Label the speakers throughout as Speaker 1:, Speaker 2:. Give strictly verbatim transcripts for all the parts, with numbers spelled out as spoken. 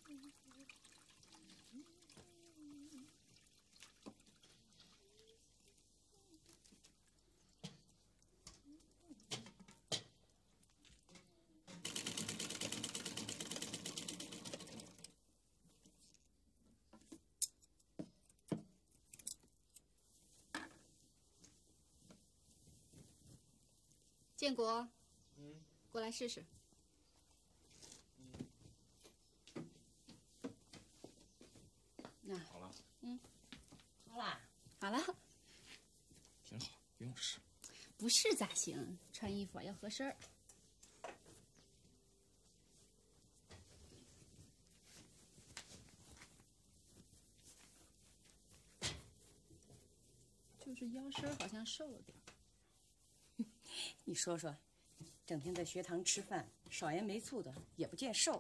Speaker 1: 建国，嗯，过来试试。嗯，那
Speaker 2: 好了。
Speaker 1: 嗯，
Speaker 3: 好啦，
Speaker 1: 好了。
Speaker 2: 挺好，不用试。
Speaker 1: 不试咋行？穿衣服要合身儿。就是腰身好像瘦了点儿。
Speaker 3: 你说说，整天在学堂吃饭，少盐没醋的，也不见瘦。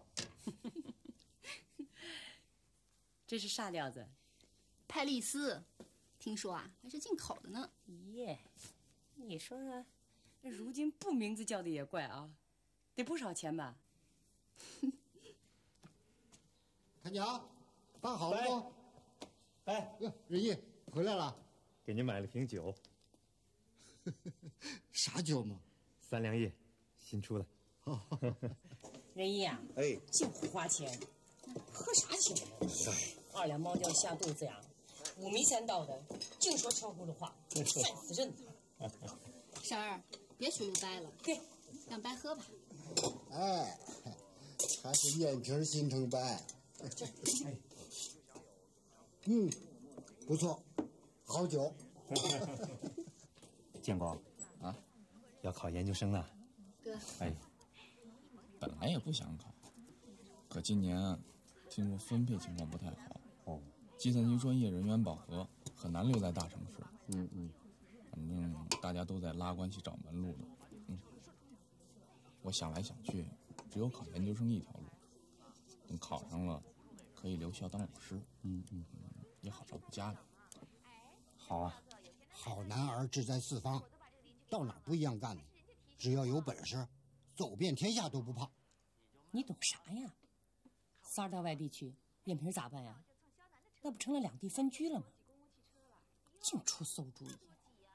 Speaker 3: 这是啥料子？
Speaker 1: 派丽丝，听说啊还是进口的呢。
Speaker 3: 耶，你说说，那如今不名字叫的也怪啊，得不少钱吧？
Speaker 4: 他娘，饭好了不？
Speaker 5: 哎，
Speaker 4: 哟，仁义回来了，
Speaker 5: 给您买了瓶酒。
Speaker 4: 啥酒嘛？
Speaker 5: 三粮液，新出的。
Speaker 3: 仁义啊，
Speaker 5: 哎，
Speaker 3: 净胡花钱，喝啥酒？二两猫叫下肚子呀，五迷三道的，净说飘忽的话，烦死人了。
Speaker 1: 婶儿，别数噜掰了，
Speaker 3: 给，
Speaker 1: 让掰喝吧。
Speaker 4: 哎，还是面皮新城掰。嗯，不错，好酒。
Speaker 5: 建国
Speaker 2: 啊，
Speaker 5: 要考研究生了。
Speaker 1: 哥，
Speaker 5: 哎，
Speaker 2: 本来也不想考，可今年听说分配情况不太好。
Speaker 5: 哦，
Speaker 2: 计算机专业人员饱和，很难留在大城市。
Speaker 5: 嗯嗯，
Speaker 2: 反正大家都在拉关系找门路呢。嗯，我想来想去，只有考研究生一条路。等考上了，可以留校当老师。
Speaker 5: 嗯嗯，
Speaker 2: 也好照顾家里。
Speaker 5: 好啊。
Speaker 4: 好男儿志在四方，到哪不一样干呢？只要有本事，走遍天下都不怕。
Speaker 3: 你懂啥呀？三儿到外地去，燕平咋办呀？那不成了两地分居了吗？净出馊主意。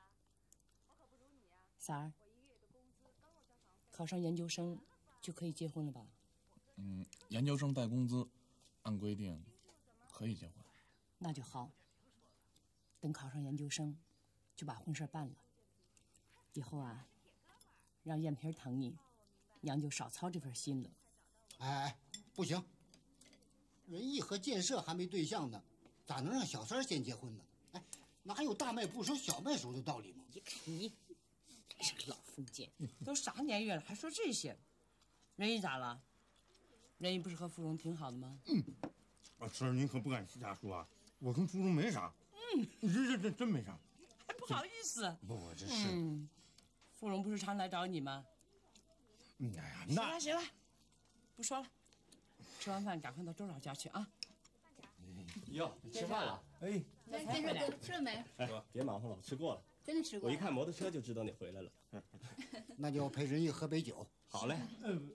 Speaker 3: 三儿，考上研究生就可以结婚了吧？
Speaker 2: 嗯，研究生带工资，按规定可以结婚。
Speaker 3: 那就好。等考上研究生，就把婚事办了。以后啊，让燕平疼你，娘就少操这份心了。
Speaker 4: 哎哎，不行，仁义和建设还没对象呢，咋能让小三先结婚呢？哎，哪有大麦不熟小麦熟的道理吗？
Speaker 3: 你看你，真是个老封建，都啥年月了还说这些？仁义咋了？仁义不是和芙蓉挺好的吗？
Speaker 5: 嗯，啊，婶儿您可不敢瞎说啊，我跟芙蓉没啥。嗯，这这这真没啥。
Speaker 3: 还不好意思。
Speaker 5: 不，我这是。
Speaker 3: 嗯，芙蓉不是常来找你吗？
Speaker 5: 嗯，哎呀，那
Speaker 3: 行了行了，不说了，吃完饭赶快到周老家去啊。
Speaker 6: 哟，吃饭了？
Speaker 5: 哎，
Speaker 1: 来，建设哥吃了没？
Speaker 6: 哎，别忙活了，吃过了。
Speaker 1: 真的吃过。
Speaker 6: 我一看摩托车就知道你回来了。
Speaker 4: 那就陪仁义喝杯酒。
Speaker 6: 好嘞。
Speaker 5: 嗯。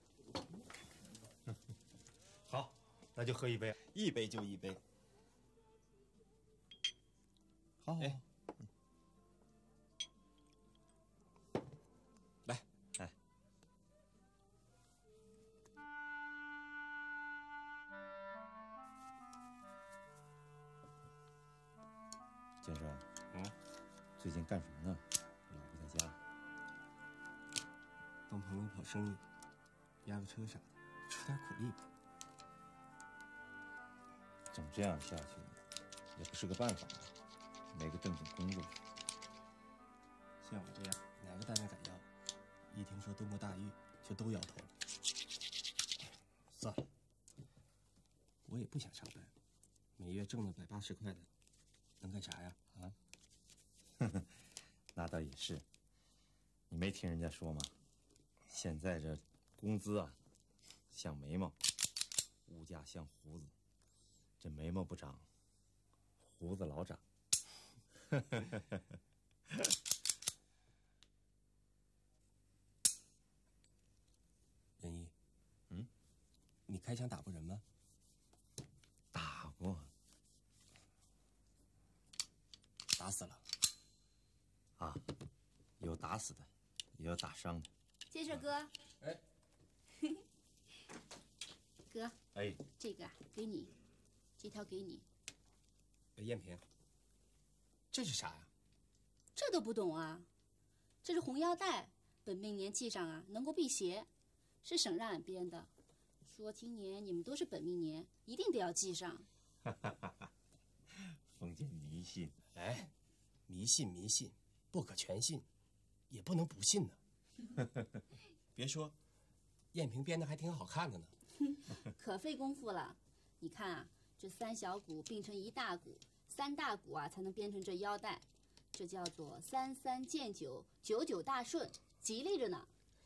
Speaker 5: 好，那就喝一杯，
Speaker 6: 一杯就一杯。
Speaker 5: 好，
Speaker 6: 哎，来，
Speaker 5: 哎，建设，
Speaker 6: 嗯，
Speaker 5: 最近干什么呢？老不在家。
Speaker 6: 帮朋友跑生意，押个车啥的，出点苦力吧。
Speaker 5: 总这样下去，也不是个办法。没个正经工作，
Speaker 6: 像我这样哪个单位敢要？一听说蹲过大狱，就都摇头了。算了，我也不想上班，每月挣了百八十块的，能干啥呀？
Speaker 5: 啊？呵呵，那倒也是。你没听人家说吗？现在这工资啊，像眉毛，物价像胡子，这眉毛不长，胡子老长。
Speaker 6: 仁义，
Speaker 5: 嗯，
Speaker 6: 你开枪打过人吗？
Speaker 5: 打死的，也有打伤的。
Speaker 1: 建设哥，
Speaker 6: 哎，
Speaker 1: 哥，
Speaker 5: 哎，
Speaker 1: 这个啊给你，这条给你，
Speaker 6: 艳萍，这是啥呀？
Speaker 1: 这都不懂啊？这是红腰带，本命年系上啊能够辟邪，是省让俺编的，说今年你们都是本命年，一定得要系上。
Speaker 5: 封建迷信，
Speaker 6: 哎，迷信迷信，不可全信，也不能不信呢。别说，艳萍编的还挺好看的呢。
Speaker 1: 可费功夫了。你看啊，这三小股并成一大股，三大股啊才能编成这腰带，这叫做三三见九，九九大顺，吉利着呢。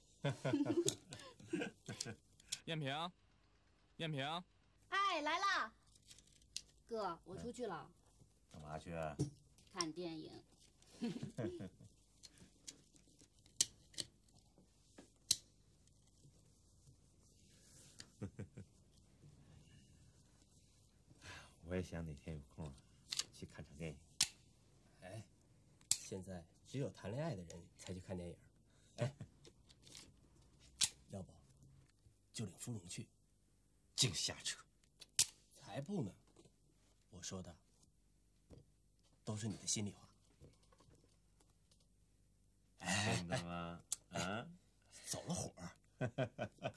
Speaker 2: 艳萍，艳萍，
Speaker 1: 哎，来啦！哥，我出去了，
Speaker 5: 干嘛去？
Speaker 1: 看电影。
Speaker 5: 我也想哪天有空去看场电影。
Speaker 6: 哎，现在只有谈恋爱的人才去看电影。哎，要不就领芙蓉去？
Speaker 5: 净瞎扯！
Speaker 6: 才不呢！我说的都是你的心里话。哎，
Speaker 5: 真的吗？啊，
Speaker 6: 走了火儿。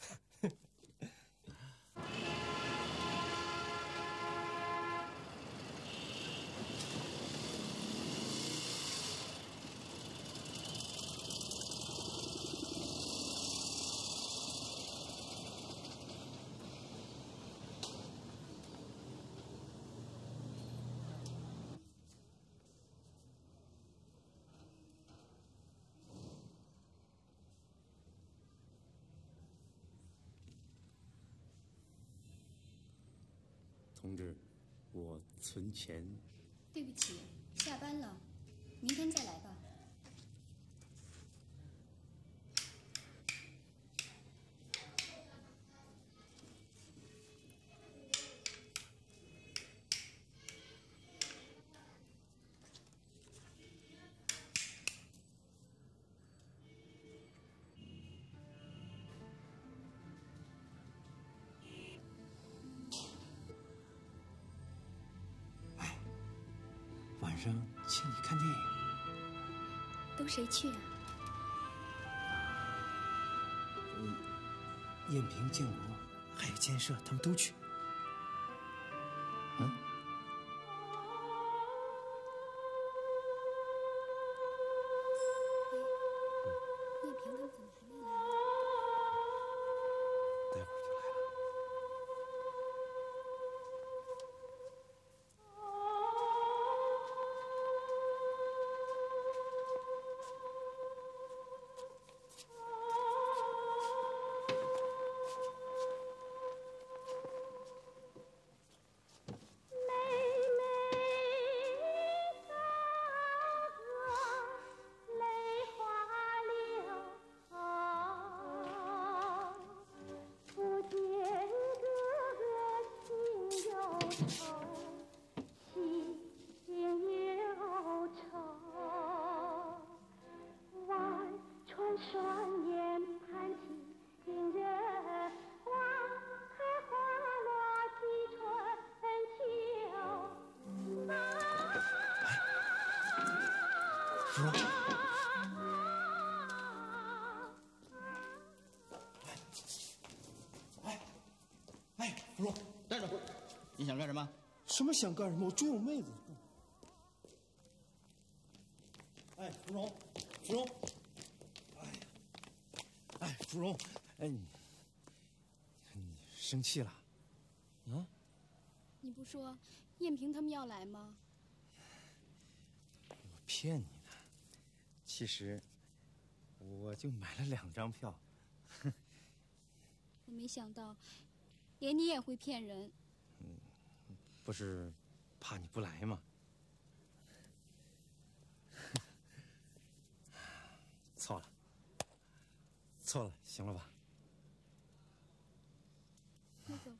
Speaker 7: 同志，我存钱。
Speaker 8: 对不起，下班了，明天再来吧。
Speaker 7: 晚上请你看电影。
Speaker 8: 都谁去啊？
Speaker 7: 嗯，艳萍、建国还有建设，他们都去。嗯。
Speaker 8: 艳萍他们怎么还没来？
Speaker 7: 待会儿就来了。芙蓉，哎，哎，芙蓉，
Speaker 4: 站住！你想干什么？
Speaker 7: 什么想干什么？我追我妹子。哎，芙蓉，芙蓉，哎，哎，芙蓉，哎你，你生气了？啊？
Speaker 8: 你不说艳萍他们要来吗？
Speaker 5: 我骗你呢，其实我就买了两张票。
Speaker 8: 我没想到，连你也会骗人。
Speaker 5: 嗯，不是怕你不来吗？错了，错了，行了吧？
Speaker 8: 那走吧。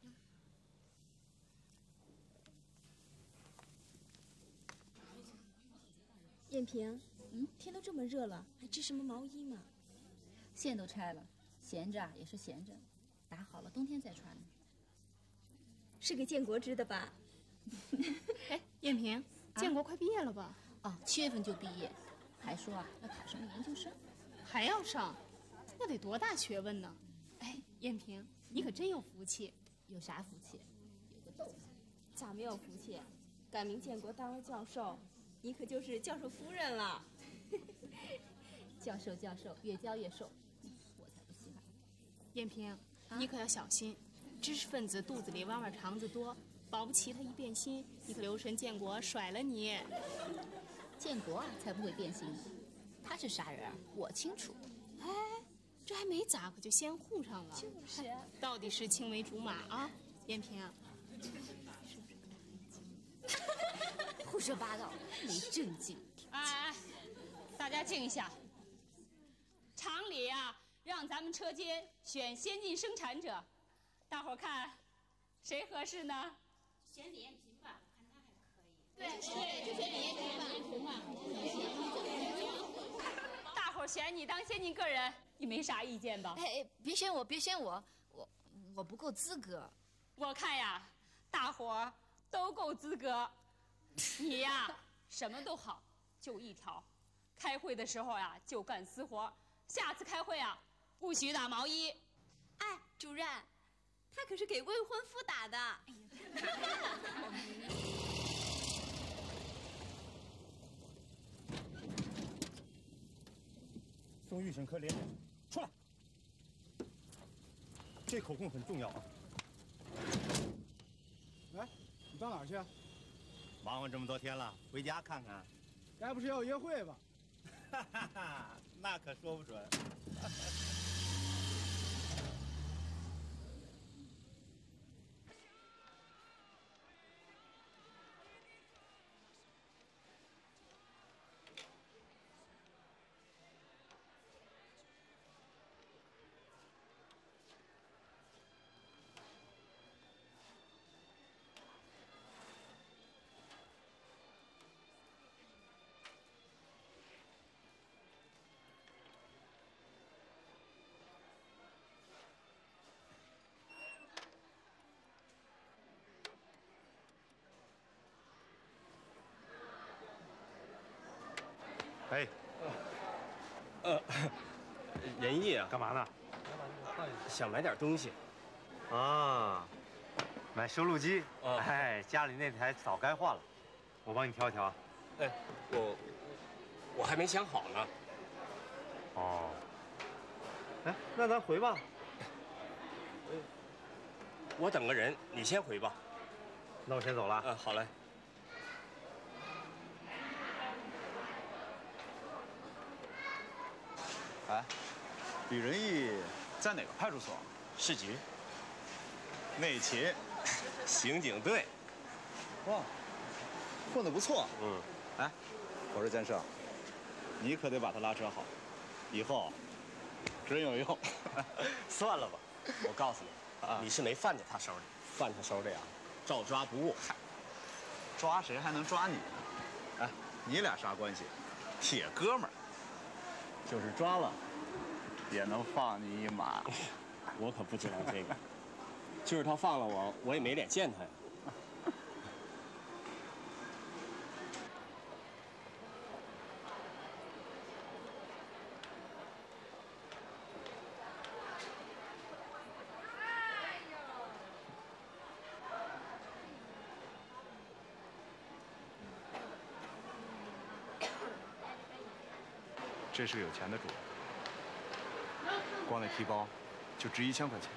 Speaker 8: 艳萍， 嗯，天都这么热了，还织什么毛衣嘛？
Speaker 1: 线都拆了，闲着啊也是闲着，打好了冬天再穿。
Speaker 8: 是给建国织的吧？
Speaker 9: 哎，燕平，建国快毕业了吧？
Speaker 1: 哦，七月份就毕业，还说啊要考什么研究生，
Speaker 9: 还要上，那得多大学问呢？哎，燕平，你可真有福气。
Speaker 1: 有啥福气？有个豆子。
Speaker 8: 咋没有福气？改名建国当了教授，你可就是教授夫人了。
Speaker 1: 教授教授，越教越瘦，我才不稀罕。
Speaker 9: 燕平，啊、你可要小心，知识分子肚子里弯弯肠子多，保不齐他一变心，你可留神建国甩了你。
Speaker 1: 建国啊，才不会变心呢，他是啥人啊，我清楚。
Speaker 9: 哎，这还没咋，可就先护上了。
Speaker 8: 就是、啊，
Speaker 9: 到底是青梅竹马啊，燕平。
Speaker 1: 胡说八道，没正经。
Speaker 10: 哎哎，大家静一下。厂里啊，让咱们车间选先进生产者，大伙儿看，谁合适呢？
Speaker 1: 选李艳萍吧，我看她还可以。
Speaker 10: 对对，就选李艳萍吧。大伙儿选你当先进个人，你没啥意见吧？
Speaker 11: 哎哎，别选我，别选我，我我不够资格。
Speaker 10: 我看呀，大伙儿都够资格。你呀，什么都好，就一条，开会的时候呀就干私活，下次开会啊不许打毛衣。
Speaker 8: 哎，主任，他可是给未婚夫打的。哎
Speaker 7: 宋玉审科连长，出来！这口供很重要啊。
Speaker 12: 哎，你到哪儿去啊？
Speaker 13: 忙活这么多天了，回家看看。
Speaker 12: 该不是要约会吧？
Speaker 13: 哈哈哈，那可说不准。
Speaker 6: 哎，呃，仁义啊，
Speaker 7: 干嘛呢？
Speaker 6: 想买点东西。
Speaker 5: 啊，买收录机。啊、哎，家里那台早该换了，我帮你挑挑。
Speaker 6: 哎，我我还没想好呢。
Speaker 5: 哦。哎，那咱回吧。
Speaker 6: 我等个人，你先回吧。
Speaker 5: 那我先走了。
Speaker 6: 嗯，好嘞。
Speaker 2: 哎，李仁义在哪个派出所？
Speaker 6: 市局。
Speaker 2: 内勤。
Speaker 6: 刑警队。
Speaker 2: 哇，混得不错。
Speaker 6: 嗯。
Speaker 2: 哎，我说建设，你可得把他拉扯好，以后真有用。
Speaker 6: 算了吧，我告诉你，啊、你是没犯在他手里，犯他手里啊，照抓不误。
Speaker 2: 抓谁还能抓你呢？哎，你俩啥关系？铁哥们儿。就是抓了，也能放你一马。
Speaker 6: 我可不知道这个，就是他放了我，我也没脸见他呀。
Speaker 2: 这是有钱的主，光那提包就值一千块钱。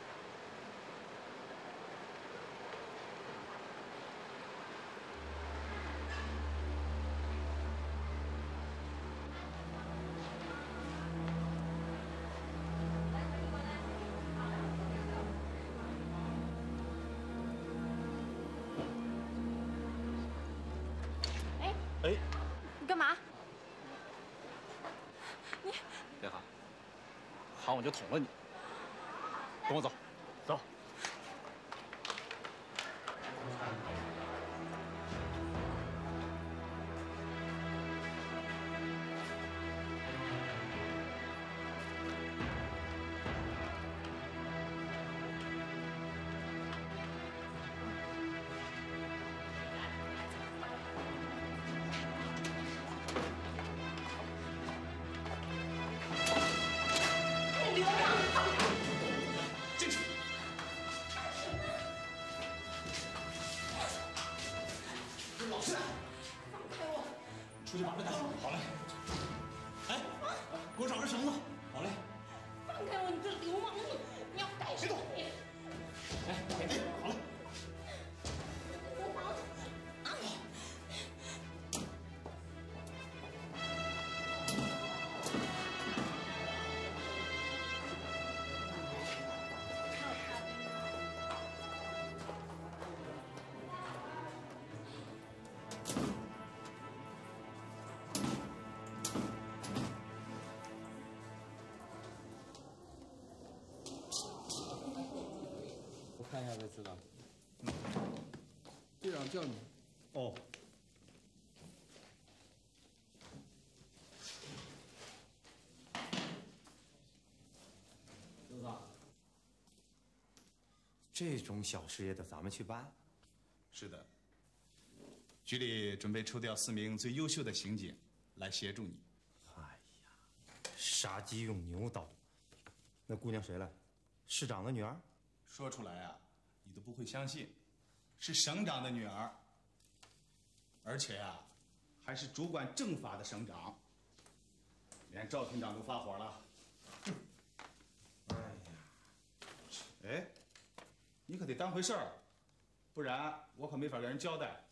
Speaker 8: 哎
Speaker 6: 哎，
Speaker 8: 你干嘛？
Speaker 2: 别喊，喊我就捅了你！跟我走，走。
Speaker 14: 实。
Speaker 8: 放开我！
Speaker 14: 出去把这带好。好嘞。哎，给我找根绳子。好嘞。
Speaker 8: 放开我！你这流氓！你要干什么？
Speaker 14: 哎哎，好了。
Speaker 2: 看一下就知道。
Speaker 12: 队长叫你。
Speaker 7: 哦。
Speaker 5: 刘子，这种小事也得咱们去办。
Speaker 15: 是的。局里准备抽调四名最优秀的刑警来协助你。
Speaker 5: 哎呀，杀鸡用牛刀。那姑娘谁来？市长的女儿？
Speaker 15: 说出来啊，你都不会相信，是省长的女儿，而且啊，还是主管政法的省长，连赵厅长都发火了。哎呀，哎，你可得当回事儿，不然我可没法给人交代。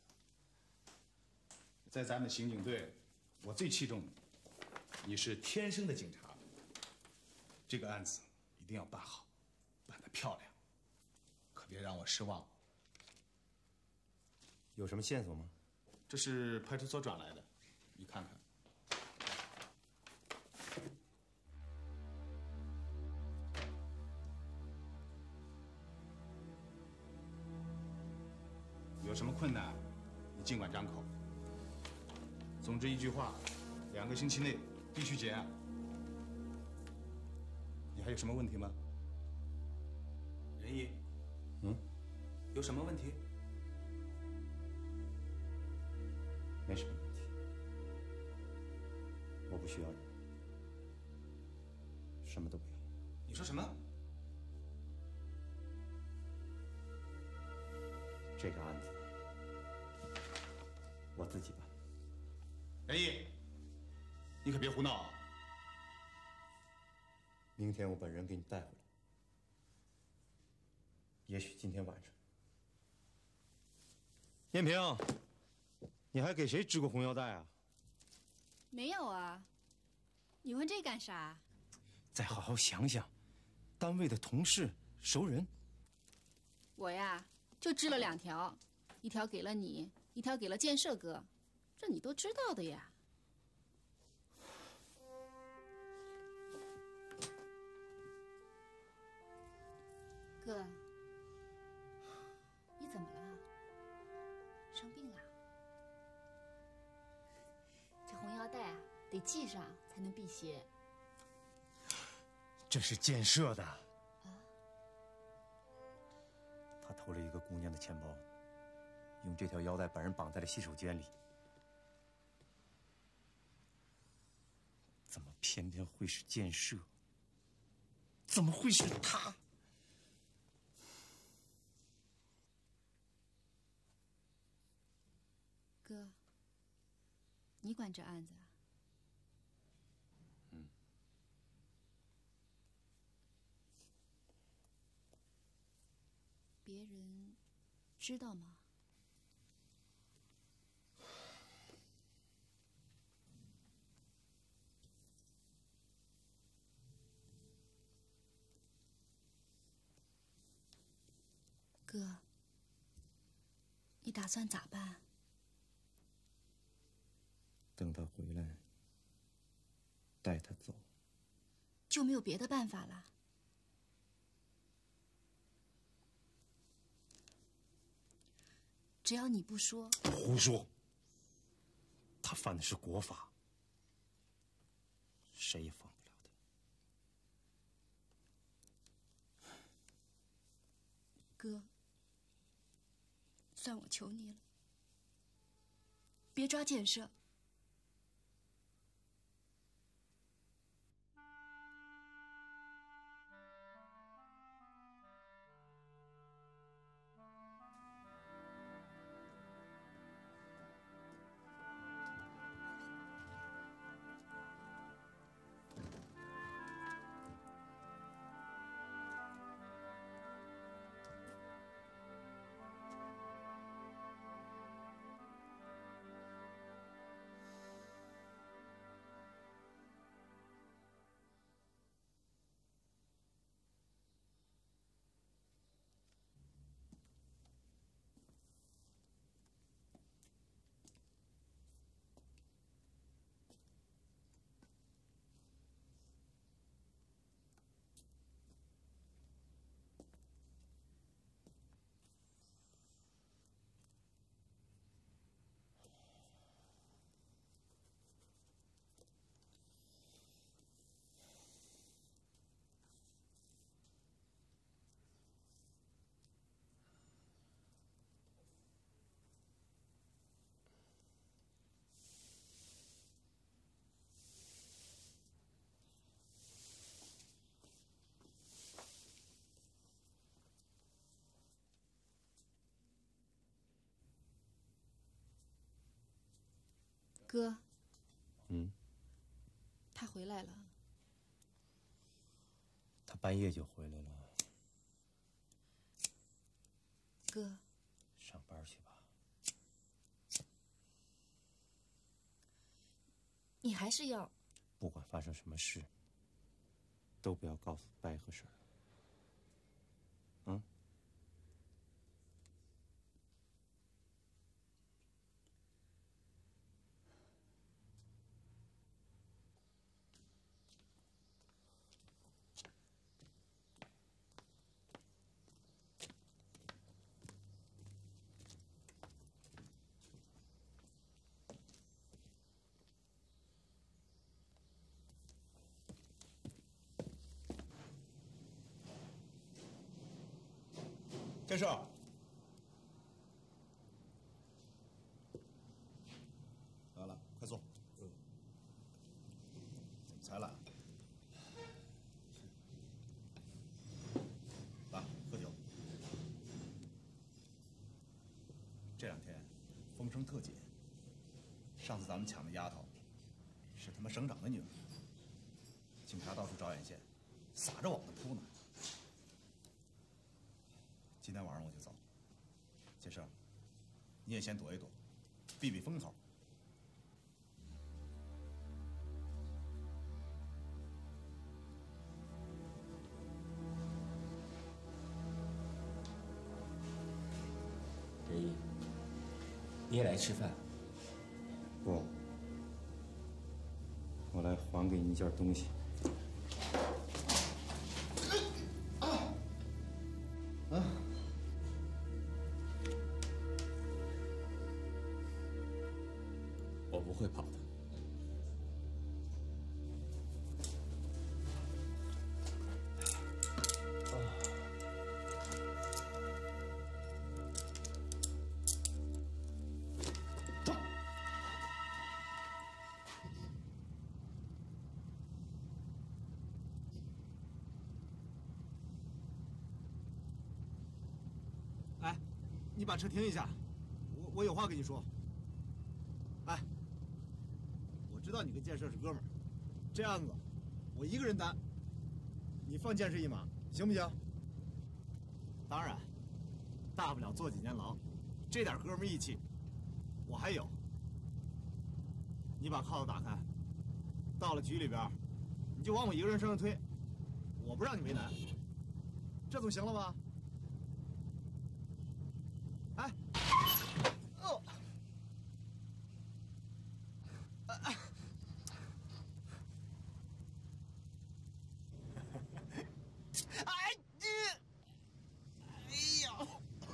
Speaker 15: 在咱们刑警队，我最器重你，你是天生的警察。这个案子一定要办好，办得漂亮。 别让我失望。
Speaker 5: 有什么线索吗？
Speaker 15: 这是派出所转来的，你看看。有什么困难，你尽管张口。总之一句话，两个星期内必须结案。你还有什么问题吗？仁义。
Speaker 5: 嗯，
Speaker 15: 有什么问题？
Speaker 5: 没什么问题，我不需要人，什么都不要。
Speaker 15: 你说什么？
Speaker 5: 这个案子我自己办。
Speaker 15: 仁义，你可别胡闹啊！
Speaker 5: 明天我本人给你带回来。 也许今天晚上，燕平，你还给谁织过红腰带啊？
Speaker 1: 没有啊，你问这干啥？
Speaker 5: 再好好想想，单位的同事、熟人。
Speaker 1: 我呀，就织了两条，一条给了你，一条给了建设哥，这你都知道的呀。哥。 你怎么了？生病了？这红腰带啊，得系上才能辟邪。
Speaker 5: 这是建设的。
Speaker 1: 啊？
Speaker 5: 他偷了一个姑娘的钱包，用这条腰带把人绑在了洗手间里。怎么偏偏会是建设？怎么会是他？
Speaker 1: 哥，你管这案子啊？
Speaker 5: 嗯。
Speaker 1: 别人知道吗？哥，你打算咋办？
Speaker 5: 等他回来，带他走，
Speaker 1: 就没有别的办法了。只要你不说，
Speaker 5: 胡说。他犯的是国法，谁也放不了他。
Speaker 1: 哥，算我求你了，别抓建设。
Speaker 11: 哥。
Speaker 5: 嗯。
Speaker 11: 他回来了。
Speaker 5: 他半夜就回来了。
Speaker 11: 哥。
Speaker 5: 上班去吧。
Speaker 11: 你还是要。
Speaker 5: 不管发生什么事，都不要告诉伯和婶儿。嗯。
Speaker 15: 建设，来了，快坐。嗯。怎么才来？来，喝酒。这两天风声特紧。上次咱们抢的丫头，是他妈省长的女儿。警察到处找眼线，撒着网子扑呢。今天晚上我就走，建设，你也先躲一躲，避避风头。
Speaker 6: 仁义，你也来吃饭？
Speaker 5: 不，我来还给你一件东西。
Speaker 6: 啊！
Speaker 2: 我不会跑的。
Speaker 12: 哎，你把车停一下，我我有话跟你说。哎，我知道你跟建设是哥们儿，这案子我一个人担，你放建设一马，行不行？当然，大不了坐几年牢，这点哥们儿义气，我还有。你把铐子打开，到了局里边，你就往我一个人身上推，我不让你为难，这总行了吧？哎，哦，哎，哎，哎呀！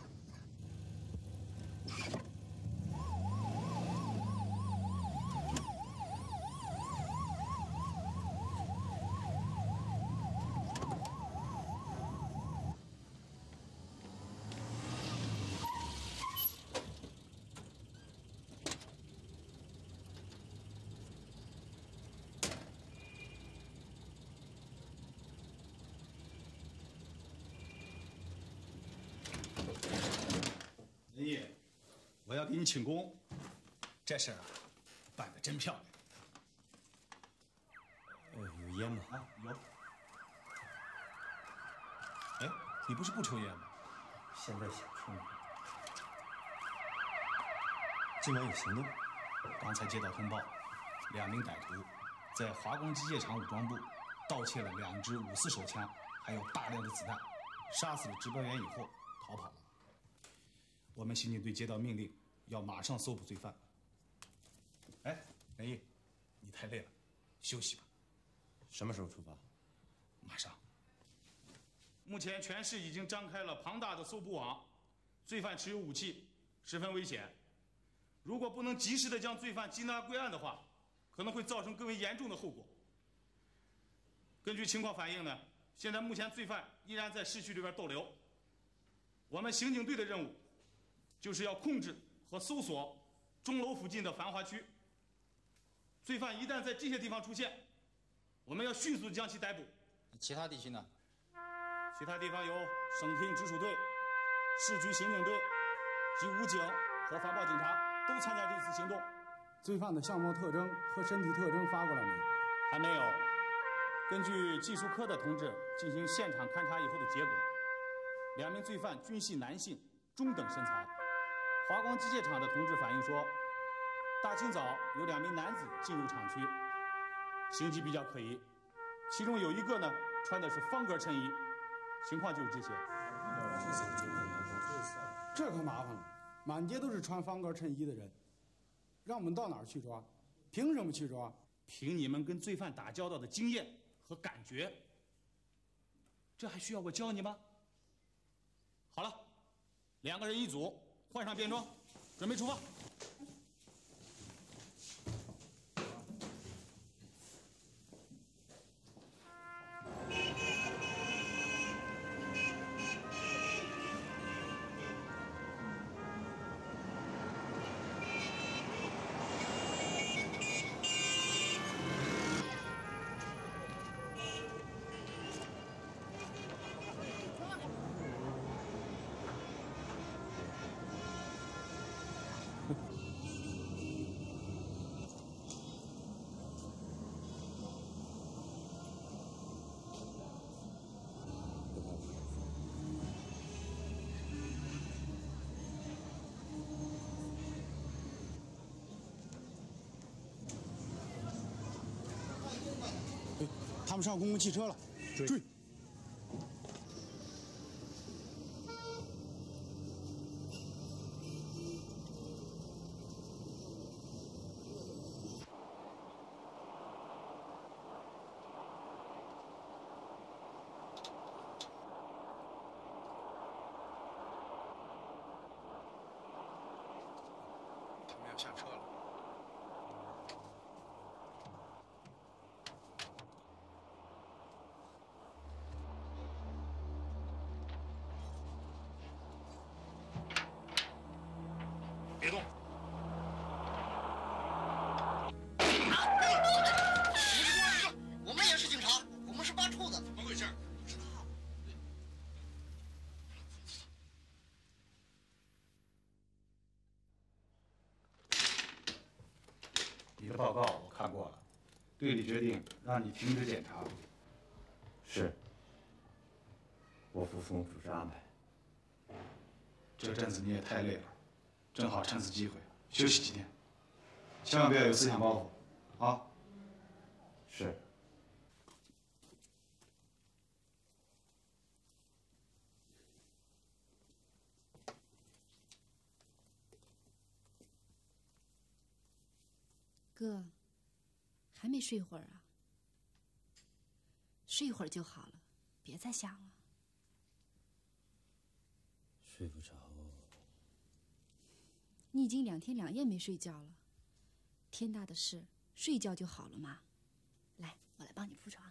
Speaker 15: 仁义，我要给你请功，这事儿啊，办得真漂亮。
Speaker 5: 呃，有烟吗？
Speaker 15: 啊，有。哎，你不是不抽烟吗？
Speaker 5: 现在想抽呢。今晚有行动？
Speaker 15: 刚才接到通报，两名歹徒在华光机械厂武装部盗窃了两支五四手枪，还有大量的子弹，杀死了值班员以后逃跑了。我们刑警队接到命令，要马上搜捕罪犯。哎，仁义，你太累了，休息吧。
Speaker 5: 什么时候出发？
Speaker 15: 马上。目前全市已经张开了庞大的搜捕网，罪犯持有武器，十分危险。如果不能及时的将罪犯缉拿归案的话，可能会造成更为严重的后果。根据情况反映呢，现在目前罪犯依然在市区里边逗留。我们刑警队的任务就是要控制和搜索钟楼附近的繁华区。罪犯一旦在这些地方出现，我们要迅速将其逮捕。
Speaker 2: 其他地区呢？
Speaker 15: 其他地方有省厅直属队、市局刑警队及武警和反暴警察都参加这次行动。
Speaker 16: 罪犯的相貌特征和身体特征发过来没有？
Speaker 15: 还没有。根据技术科的同志进行现场勘查以后的结果，两名罪犯均系男性，中等身材。华光机械厂的同志反映说，大清早有两名男子进入厂区，形迹比较可疑，其中有一个呢穿的是方格衬衣，情况就是这些。
Speaker 16: 这可麻烦了，满街都是穿方格衬衣的人，让我们到哪儿去抓？凭什么去抓？
Speaker 15: 凭你们跟罪犯打交道的经验和感觉，这还需要我教你吗？好了，两个人一组，换上便装，准备出发。
Speaker 16: 他们上公共汽车了，追！追
Speaker 12: 他们要下车了。别动！
Speaker 4: 我们也是警察，我们是办处的。怎么回事？不知道。
Speaker 15: 你的报告我看过了，队里决定让你停止检查。
Speaker 5: 是，我服从组织安排。
Speaker 15: 这阵子你也太累了，正好趁此机会休息几天，千万不要有思想包袱，啊！
Speaker 5: 是。
Speaker 1: 哥，还没睡一会儿啊？睡一会儿就好了，别再想了。
Speaker 5: 睡不着。
Speaker 1: 你已经两天两夜没睡觉了，天大的事，睡一觉就好了嘛。来，我来帮你铺床。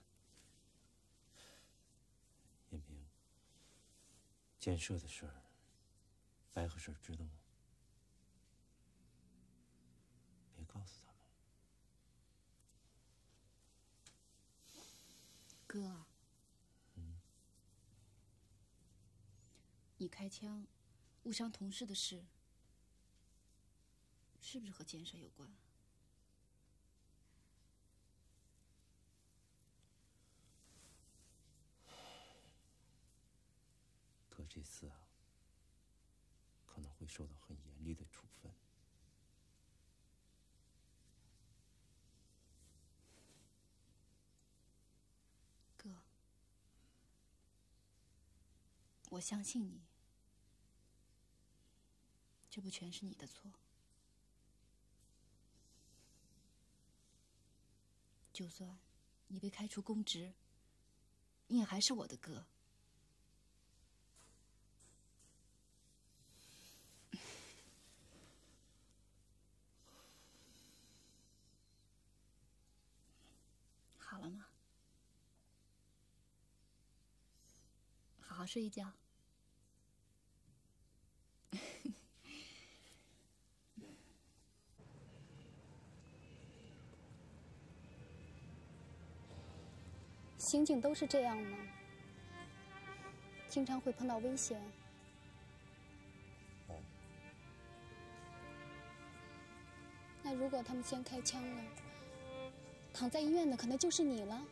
Speaker 5: 燕平，建设的事儿，白和婶知道吗？别告诉他们。
Speaker 1: 哥，
Speaker 5: 嗯，
Speaker 1: 你开枪误伤同事的事，是不是和建设有关？
Speaker 5: 哥这次啊，可能会受到很严厉的处分。
Speaker 1: 哥，我相信你，这不全是你的错。就算你被开除公职，你也还是我的哥。好了吗？好好睡一觉。
Speaker 17: 刑警都是这样吗？经常会碰到危险。那那如果他们先开枪了，躺在医院的可能就是你了。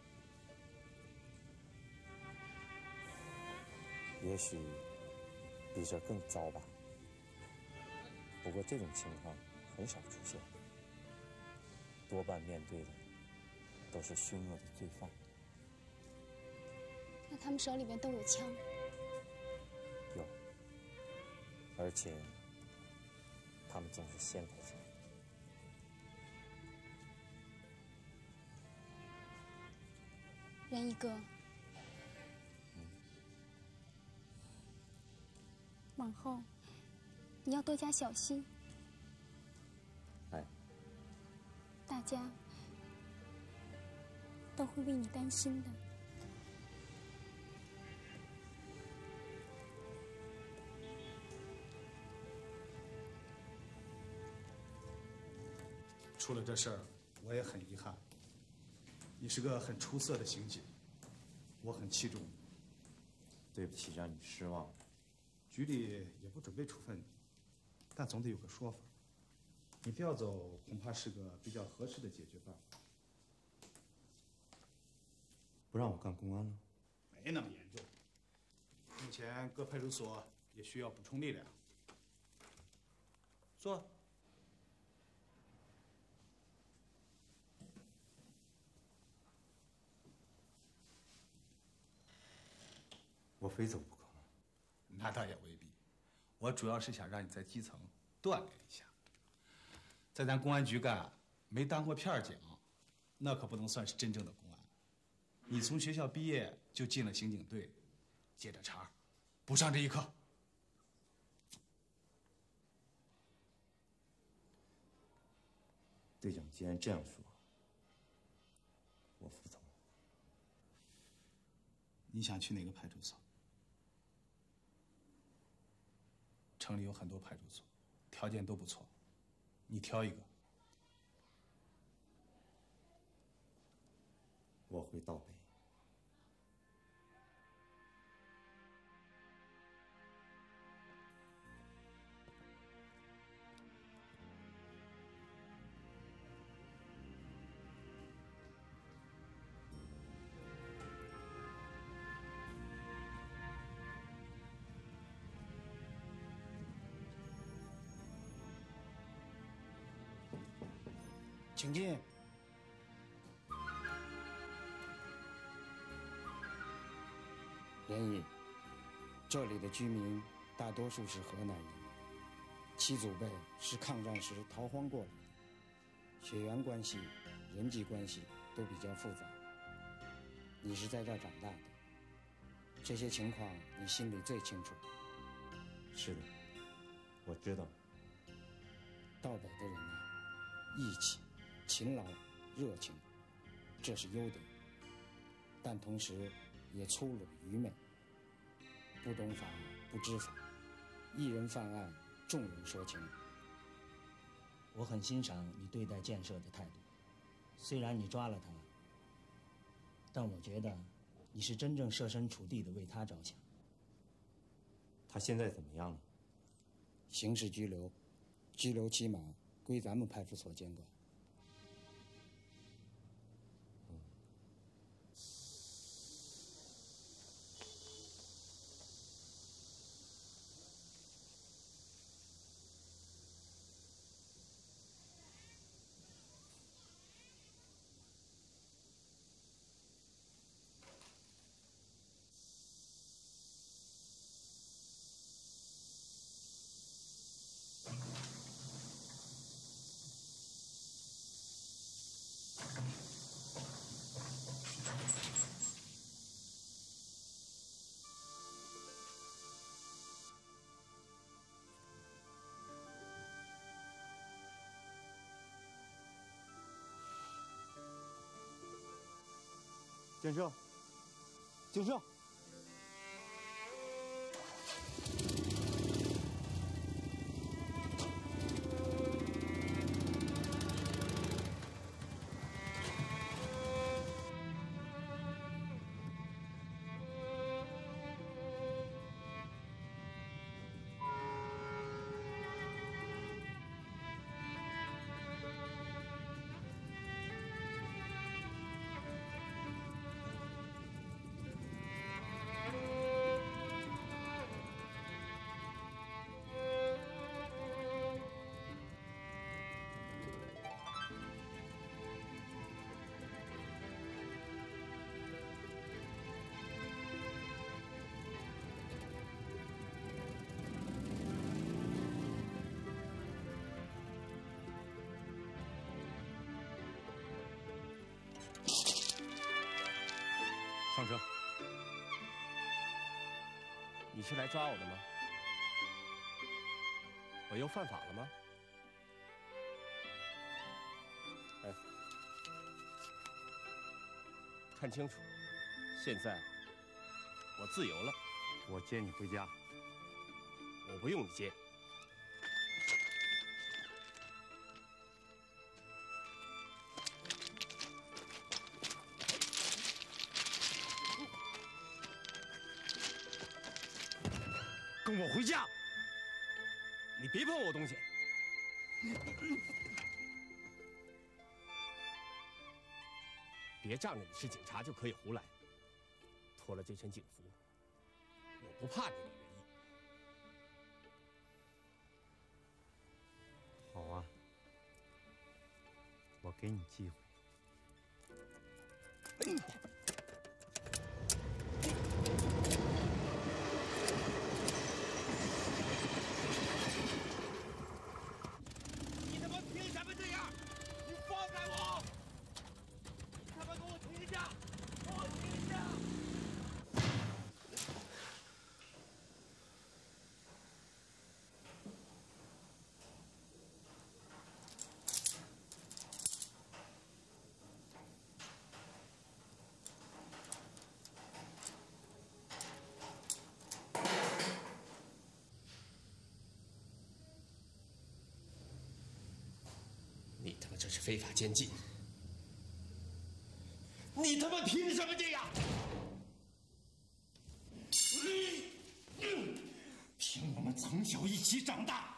Speaker 5: 也许比这更糟吧。不过这种情况很少出现，多半面对的都是凶恶的罪犯。
Speaker 17: 那他们手里面都有枪？
Speaker 5: 有，而且他们总是先开枪。
Speaker 17: 仁义哥，往后你要多加小心。
Speaker 5: 哎，
Speaker 17: 大家都会为你担心的。
Speaker 15: 出了这事儿，我也很遗憾。你是个很出色的刑警，我很器重你。
Speaker 5: 对不起，让你失望了。
Speaker 15: 局里也不准备处分你，但总得有个说法。你调走，恐怕是个比较合适的解决办法。
Speaker 5: 不让我干公安了？
Speaker 15: 没那么严重。目前各派出所也需要补充力量。坐。
Speaker 5: 我非走不可。
Speaker 15: 那倒也未必，我主要是想让你在基层锻炼一下。在咱公安局干，没当过片警，那可不能算是真正的公安。你从学校毕业就进了刑警队，接着茬，补上这一课。
Speaker 5: 队长既然这样说，我服从。
Speaker 15: 你想去哪个派出所？城里有很多派出所，条件都不错，你挑一个。
Speaker 5: 我回道北。
Speaker 16: 请进。
Speaker 18: 严毅，这里的居民大多数是河南人，其祖辈是抗战时逃荒过来的，血缘关系、人际关系都比较复杂。你是在这儿长大的，这些情况你心里最清楚。
Speaker 5: 是的，我知道。
Speaker 18: 道北的人啊，义气、勤劳、热情，这是优点，但同时也粗鲁愚昧，不懂法不知法，一人犯案，众人说情。
Speaker 19: 我很欣赏你对待建设的态度，虽然你抓了他，但我觉得你是真正设身处地的为他着想。
Speaker 5: 他现在怎么样了？
Speaker 18: 刑事拘留，拘留期满归咱们派出所监管。
Speaker 5: 建设，建设。
Speaker 7: 上车。你是来抓我的吗？我又犯法了吗？哎，看清楚，现在我自由了。
Speaker 5: 我接你回家。
Speaker 7: 我不用你接。
Speaker 5: 跟我回家！
Speaker 7: 你别碰我东西！别仗着你是警察就可以胡来。脱了这身警服，我不怕你李元义。
Speaker 5: 好啊，我给你机会。
Speaker 14: 你他妈凭什么这样？你放开我！你他妈给我停下！给我停下！
Speaker 7: 你他妈这是非法监禁！你他妈凭什么这样？
Speaker 5: 凭我们从小一起长大，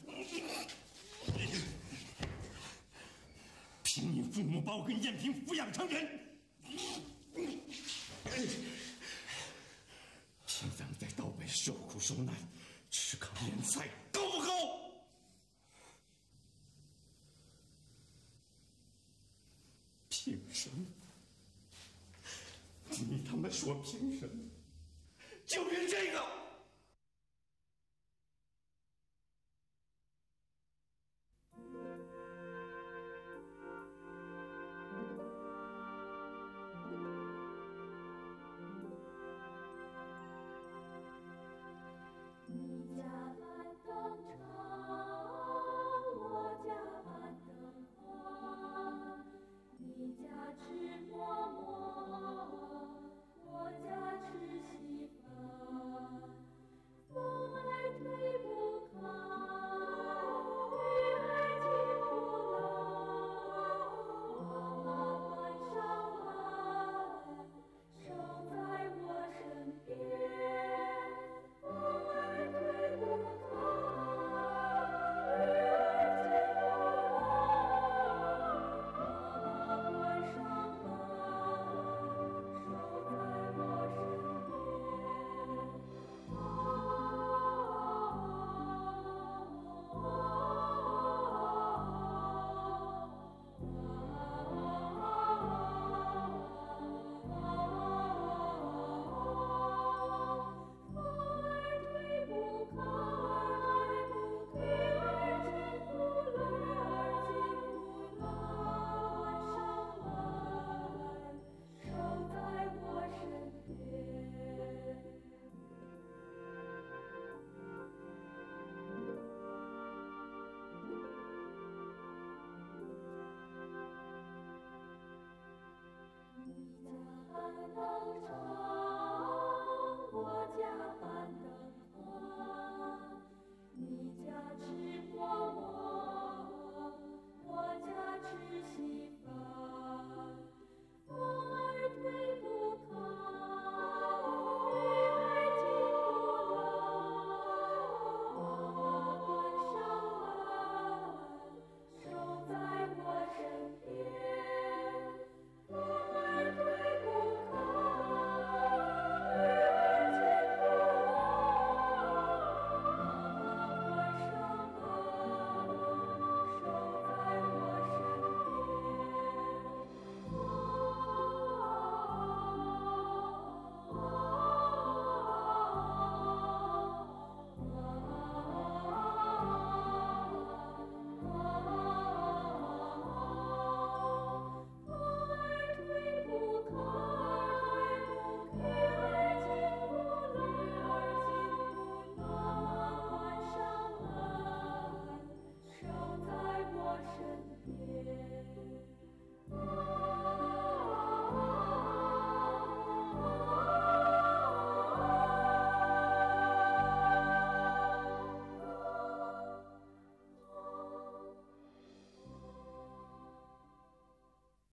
Speaker 5: 凭你父母把我跟燕平抚养成人，凭咱们在岛北受苦受难，吃糠咽菜，够不够？凭什么？你他妈说凭什么？就凭这个？